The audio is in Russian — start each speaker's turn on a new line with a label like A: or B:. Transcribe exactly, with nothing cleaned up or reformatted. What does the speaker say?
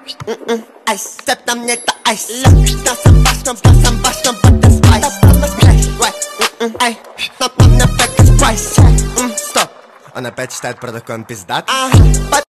A: Айс, цеп на мне это айс. Басом, басом, басом, басом, but that's spice. Ай, на мне back is price. Стоп, он опять считает про такой, он пиздат.